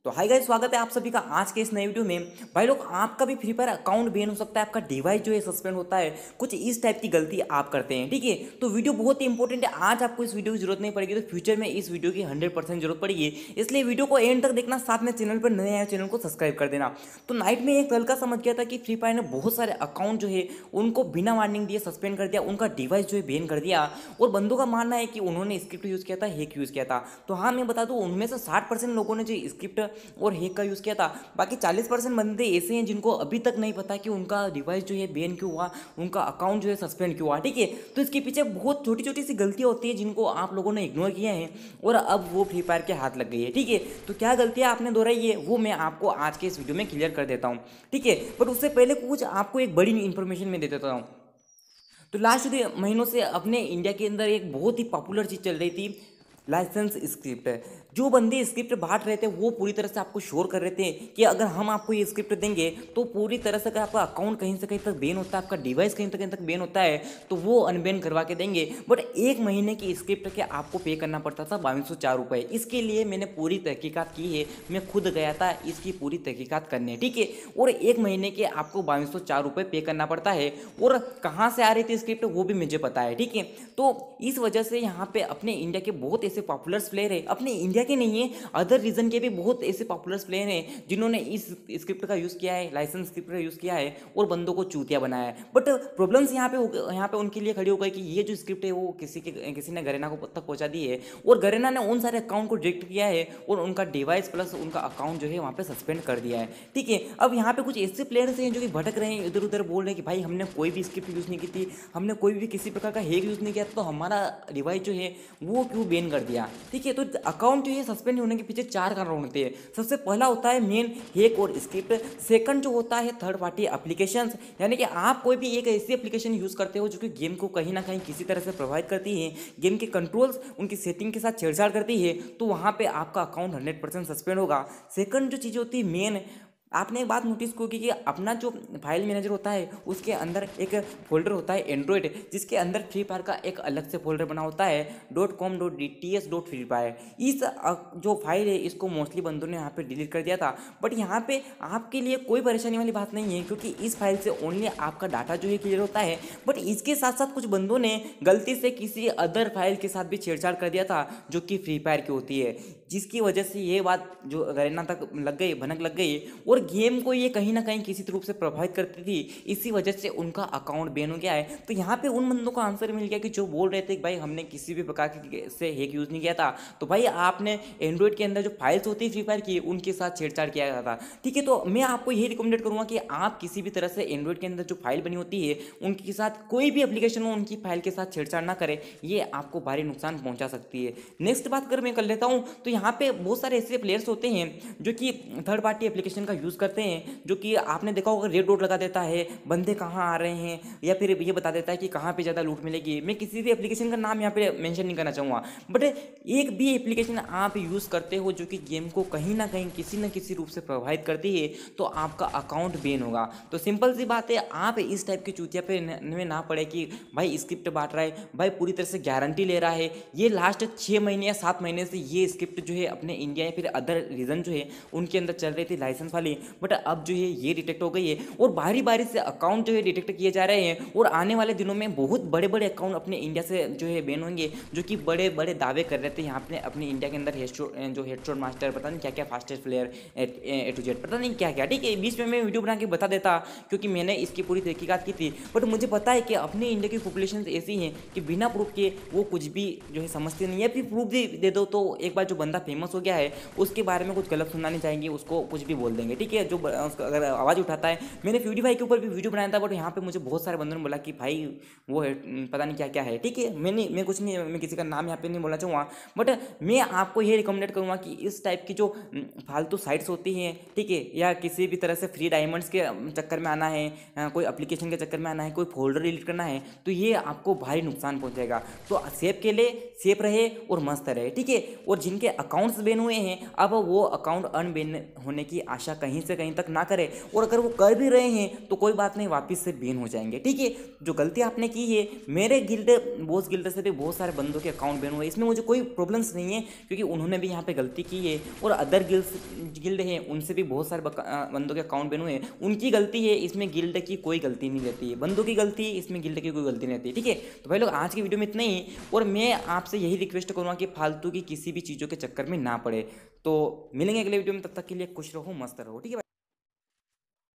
तो hi guys, स्वागत है आप सभी का आज के इस नए वीडियो में। भाई लोग, आपका भी फ्री फायर अकाउंट बैन हो सकता है, आपका डिवाइस जो है सस्पेंड होता है, कुछ इस टाइप की गलती आप करते हैं। ठीक है, तो वीडियो बहुत ही इंपॉर्टेंट है। आज आपको इस वीडियो की जरूरत नहीं पड़ेगी, तो फ्यूचर में इस वीडियो की 100% जरूरत पड़ेगी, इसलिए वीडियो को एंड तक देखना। साथ में चैनल पर नए आए चैनल को सब्सक्राइब कर देना। तो नाइट में एक लड़का समझ गया था कि फ्री फायर ने बहुत सारे अकाउंट जो है उनको बिना वार्निंग दिए सस्पेंड कर दिया, उनका डिवाइस जो है बैन कर दिया। और बंदों का मानना है कि उन्होंने स्क्रिप्ट यूज़ किया था, हैक यूज़ किया था। तो हाँ, मैं बता दूँ, उनमें से 60% लोगों ने जो स्क्रिप्ट और हैक का यूज़ किया था। बाकी 40% बंदे ऐसे हैं जिनको अभी तक नहीं पता कि उनका डिवाइस जो है बैन क्यों हुआ, उनका अकाउंट जो है सस्पेंड क्यों हुआ। ठीक है, तो इसके पीछे बहुत छोटी छोटी सी गलतियाँ होती है जिनको आप लोगों ने इग्नोर किया है और अब वो फ्री फायर के हाथ लग गई है। ठीक है, तो क्या गलतियाँ आपने दोहराई है वो मैं आपको आज के इस वीडियो में क्लियर कर देता हूँ। ठीक है, बट उससे पहले कुछ आपको एक बड़ी इन्फॉर्मेशन मैं दे देता हूँ। तो लास्ट महीनों से अपने इंडिया के अंदर एक बहुत ही पॉपुलर चीज़ चल रही थी, लाइसेंस स्क्रिप्ट। जो बंदे स्क्रिप्ट बांट रहे थे वो पूरी तरह से आपको शोर कर रहे थे कि अगर हम आपको ये स्क्रिप्ट देंगे तो पूरी तरह से अगर आपका अकाउंट कहीं से कहीं तक बैन होता है, आपका डिवाइस कहीं तक बैन होता है, तो वो अनबैन करवा के देंगे। बट एक महीने की स्क्रिप्ट के आपको पे करना पड़ता था 2204 रुपये। इसके लिए मैंने पूरी तहकीकात की है, मैं खुद गया था इसकी पूरी तहकीकात करने। ठीक है, और एक महीने के आपको 2204 रुपये पे करना पड़ता है। और कहाँ से आ रही थी स्क्रिप्ट वो भी मुझे पता है। ठीक है, तो इस वजह से यहाँ पे अपने इंडिया के बहुत ऐसे पॉपुलर प्लेयर है, अपने इंडिया के नहीं है, अदर रीजन के भी बहुत ऐसे पॉपुलर प्लेयर हैं जिन्होंने इस स्क्रिप्ट का यूज़ किया है, लाइसेंस स्क्रिप्ट का यूज़ किया है और बंदों को चूतिया बनाया है। बट प्रॉब्लम्स यहाँ पे उनके लिए खड़ी हो गई कि ये जो स्क्रिप्ट है वो किसी ने गरेना को तक पहुँचा दी है और गरेना ने उन सारे अकाउंट को डिलीट किया है और उनका डिवाइस प्लस उनका अकाउंट जो है वहाँ पे सस्पेंड कर दिया है। ठीक है, अब यहाँ पे कुछ ऐसे प्लेयर्स हैं जो कि भटक रहे हैं, इधर उधर बोल रहे हैं कि भाई हमने कोई भी स्क्रिप्ट यूज़ नहीं की थी, हमने कोई भी किसी प्रकार का हैक यूज़ नहीं किया, तो हमारा डिवाइस जो है वो क्यों बैन कर दिया। ठीक है, तो अकाउंट जो है सस्पेंड होने के पीछे 4 कारण होते हैं। सबसे पहला होता है मेन हैक और स्क्रिप्ट। सेकंड जो होता है थर्ड पार्टी एप्लीकेशंस, यानी कि आप कोई भी एक ऐसी एप्लीकेशन यूज़ करते हो जो कि गेम को कहीं ना कहीं किसी तरह से प्रभावित करती है, गेम के कंट्रोल्स उनकी सेटिंग के साथ छेड़छाड़ करती है, तो वहाँ पे आपका अकाउंट 100% सस्पेंड होगा। सेकंड जो चीज़ होती है मेन, आपने एक बात नोटिस की कि अपना जो फाइल मैनेजर होता है उसके अंदर एक फोल्डर होता है एंड्रॉयड, जिसके अंदर फ्री फायर का एक अलग से फोल्डर बना होता है .com.ts.freefire। इस जो फाइल है इसको मोस्टली बंदों ने यहाँ पे डिलीट कर दिया था। बट यहाँ पे आपके लिए कोई परेशानी वाली बात नहीं है, क्योंकि इस फाइल से ओनली आपका डाटा जो है क्लियर होता है। बट इसके साथ साथ कुछ बंदों ने गलती से किसी अदर फाइल के साथ भी छेड़छाड़ कर दिया था जो कि फ्री फायर की होती है, जिसकी वजह से ये बात जो गरेना तक लग गई, भनक लग गई और गेम को ये कहीं ना कहीं किसी रूप से प्रभावित करती थी। इसी वजह से उनका अकाउंट बैन हो गया है। तो यहाँ पे उन बंदों को आंसर मिल गया कि जो बोल रहे थे कि भाई हमने किसी भी प्रकार से हैक यूज़ नहीं किया था, तो भाई आपने एंड्रॉइड के अंदर जो फाइल्स होती है फ्री फायर की उनके साथ छेड़छाड़ किया गया था। ठीक है, तो मैं आपको यही रिकमेंडेड करूँगा कि आप किसी भी तरह से एंड्रॉइड के अंदर जो फाइल बनी होती है उनके साथ कोई भी एप्लीकेशन हो उनकी फाइल के साथ छेड़छाड़ ना करें, ये आपको भारी नुकसान पहुंचा सकती है। नेक्स्ट बात अगर मैं कर लेता हूँ, तो यहाँ पे बहुत सारे ऐसे प्लेयर्स होते हैं जो कि थर्ड पार्टी एप्लीकेशन का यूज़ करते हैं, जो कि आपने देखा होगा रेड डॉट लगा देता है, बंदे कहाँ आ रहे हैं, या फिर ये बता देता है कि कहाँ पे ज़्यादा लूट मिलेगी। मैं किसी भी एप्लीकेशन का नाम यहाँ पे मेंशन नहीं करना चाहूँगा, बट एक भी एप्लीकेशन आप यूज़ करते हो जो कि गेम को कहीं ना कहीं किसी न किसी रूप से प्रभावित करती है, तो आपका अकाउंट बैन होगा। तो सिंपल सी बात है, आप इस टाइप की चूतिया पे में ना पड़े कि भाई स्क्रिप्ट बांट रहा है, भाई पूरी तरह से गारंटी ले रहा है। ये लास्ट 6 महीने या 7 महीने से ये स्क्रिप्ट जो है अपने इंडिया या फिर अदर रीजन जो है उनके अंदर चल रही थी लाइसेंस वाली, बट अब जो है ये डिटेक्ट हो गई है और बारी बारी से अकाउंट जो है डिटेक्ट किए जा रहे हैं। और आने वाले दिनों में बहुत बड़े बड़े अकाउंट अपने इंडिया से जो है बैन होंगे, जो कि बड़े बड़े दावे कर रहे थे यहाँ पे अपने इंडिया के अंदर जो हेडशॉट मास्टर, पता नहीं क्या क्या, fastest player A to Z, पता नहीं क्या क्या। ठीक है, बीच में मैं वीडियो बना के बता देता क्योंकि मैंने इसकी पूरी तहकीकात की थी, बट मुझे पता है कि अपने इंडिया की पॉपुलेशन ऐसी है कि बिना प्रूफ के वो कुछ भी जो है समझते नहीं है। फिर प्रूफ दे दो तो एक बार जो बंदा फेमस हो गया है उसके बारे में कुछ गलत सुनना नहीं चाहेंगे, उसको कुछ भी बोल देंगे। ठीक है, जो अगर आवाज़ उठाता है, मैंने फ्यूडी भाई के ऊपर भी वीडियो बनाया था, बट यहाँ पे मुझे बहुत सारे बंदों ने बोला कि भाई वो है पता नहीं क्या क्या है। ठीक है, मैं कुछ नहीं, मैं किसी का नाम यहाँ पे नहीं बोलना चाहूँगा, बट मैं आपको ये रिकमेंडेड करूँगा कि इस टाइप की जो फालतू साइट्स होती हैं, ठीक है, या किसी भी तरह से फ्री डायमंड्स के चक्कर में आना है, कोई एप्लीकेशन के चक्कर में आना है, कोई फोल्डर डिलीट करना है, तो ये आपको भारी नुकसान पहुँचेगा। तो सेफ के लिए सेफ रहे और मस्त रहे। ठीक है, और जिनके अकाउंट्स बैन हुए हैं, अब वो अकाउंट अनबैन होने की आशा कहीं से कहीं तक ना करें, और अगर वो कर भी रहे हैं तो कोई बात नहीं, वापस से बैन हो जाएंगे। ठीक है, जो गलती आपने की है, मेरे गिल्ड बॉस गिल्ड से भी बहुत सारे बंदों के अकाउंट बैन हुए, इसमें मुझे कोई प्रॉब्लम्स नहीं है, क्योंकि उन्होंने भी यहाँ पे गलती की है, और अदर गिल्ड है उनसे भी बहुत सारे बंदों के अकाउंट बैन हुए हैं, उनकी गलती है, इसमें गिल्ड की कोई गलती नहीं रहती है, बंदों की गलती है, इसमें गिल्ड की कोई गलती नहीं रहती है। ठीक है, तो भाई लोग आज की वीडियो में इतना ही, और मैं आपसे यही रिक्वेस्ट करूँगा कि फालतू की किसी भी चीज़ों के चक्कर में ना पड़े। तो मिलेंगे अगले वीडियो में, तब तक के लिए खुश रहो, मस्त रहो। ठीक है।